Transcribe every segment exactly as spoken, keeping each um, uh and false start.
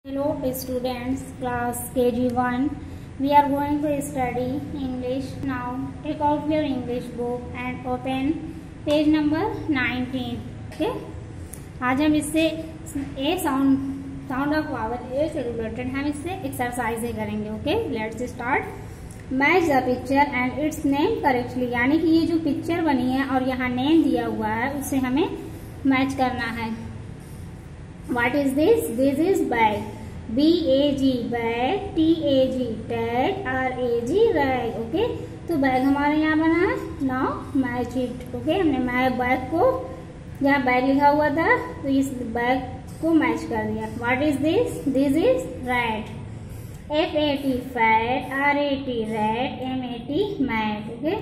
Hello students, class K G one. We are going to study English now. Take out your English book and open page number nineteen. Okay. आज हम इससे A sound sound of power A से related हम इससे एक्सरसाइजें करेंगे. Okay, let's start. Match the picture and its name correctly. यानी कि ये जो पिक्चर बनी है और यहाँ नेम दिया हुआ है उससे हमें मैच करना है. What is this? This is bag. B A G bag. T A G tag. R A G rag. Okay. तो बैग हमारे यहाँ बना है. Now match it. Okay. हमने मैं बैग को जहाँ बैग लिखा हुआ था तो इस बैग को मैच कर दिया. What is this? This is rat. F A T fat. R A T rat. M A T mat. Okay.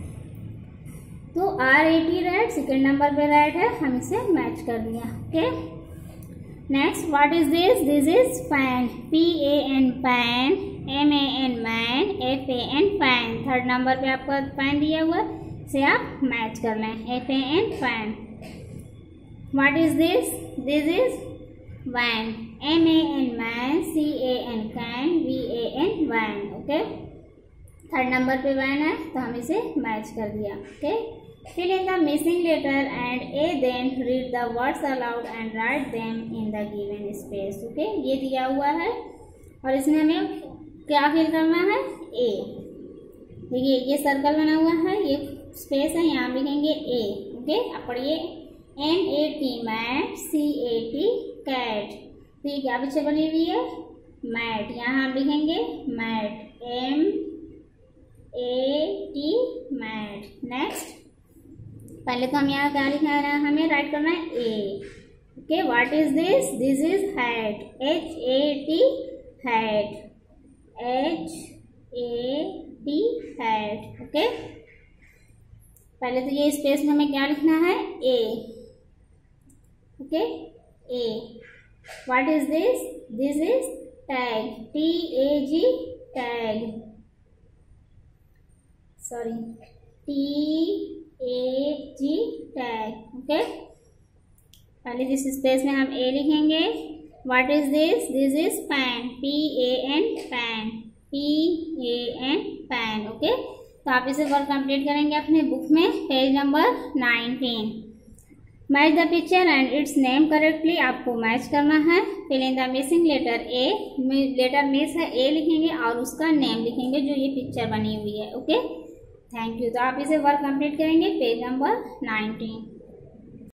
तो R A T rat second number पे rat है, हम इसे मैच कर दिया. Okay. Next, what is this? This is fan. P A N pan. M A N man. F A N fan. Third number पे आपका fan दिया हुआ है, इसे आप मैच कर लें. F A N fan. What is this? This is van. M A N man. C A N can. V A N van. Okay. Third number पे van है तो हम इसे मैच कर दिया. Okay. Fill in the missing letter and A then read the words aloud and write them in the given space. Okay, ये दिया हुआ है और इसमें हमें क्या फिल करना है? A. देखिए ये सर्कल बना हुआ है, ये स्पेस है, यहाँ लिखेंगे A. ओके, अब पढ़िए. M A T mat. C A T cat. तो ये क्या पिक्चर बनी हुई है? मैट. यहाँ हम लिखेंगे mat. M A T mat. Next, पहले तो हम यहाँ क्या लिखना है, हमें राइट करना है A. Okay, what is this? This is hat. H A T hat. H A T hat. Okay, पहले तो ये स्पेस में हमें क्या लिखना है? A. Okay, A. What is this? This is tag. T A G tag. Sorry, T A G tag. Okay, पहले जिस स्पेस में हम ए लिखेंगे. What is this? This is pan. P A N pan. P A N pan. Okay, तो आप इसे work complete करेंगे अपने बुक में page number nineteen. Match the picture and its name correctly. आपको मैच करना है. Fill in the missing letter A. Letter miss है, ए लिखेंगे और उसका नेम लिखेंगे जो ये पिक्चर बनी हुई है. Okay, thank you. तो आप इसे वर्क कंप्लीट करेंगे पेज नंबर नाइनटीन.